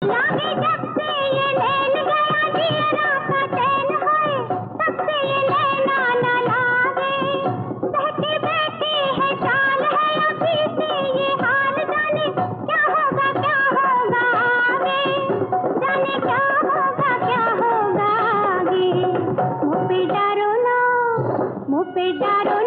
लागे जब से ये नैन गया जियरा का चैन होए, तब से ये नैना न लागे। बहके बैठे है चाल है अभी से ये हाल, जाने क्या होगा आगे, जाने क्या होगा आगे। मुझ पे डरो ना, मुझ पे डरो